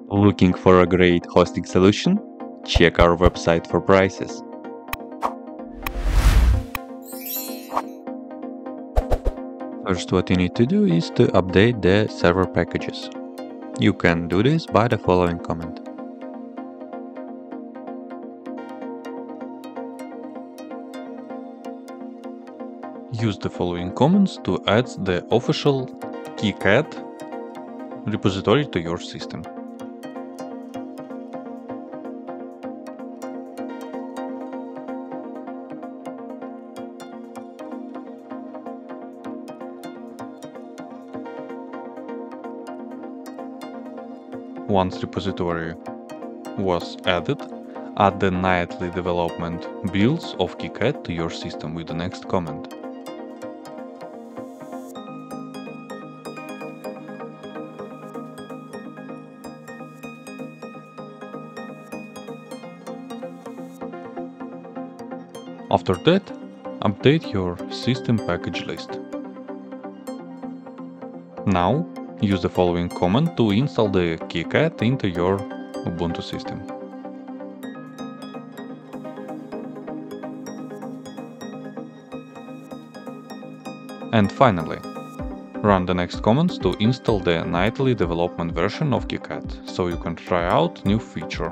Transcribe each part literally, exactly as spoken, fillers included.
Looking for a great hosting solution? Check our website for prices. First, what you need to do is to update the server packages. You can do this by the following command. Use the following commands to add the official KiCad repository to your system. Once repository was added, add the nightly development builds of KiCad to your system with the next command. After that, update your system package list. Now, use the following command to install the KiCad into your Ubuntu system. And finally, run the next commands to install the nightly development version of KiCad, so you can try out new feature.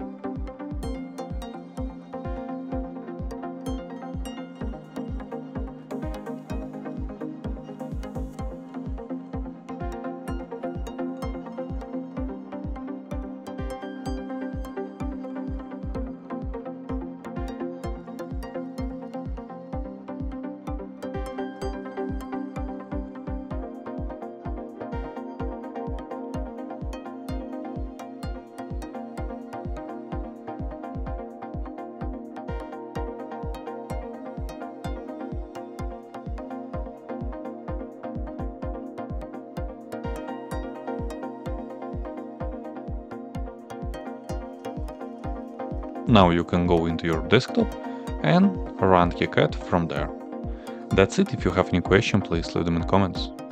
Now you can go into your desktop and run KiCad from there. That's it. If you have any question, please leave them in comments.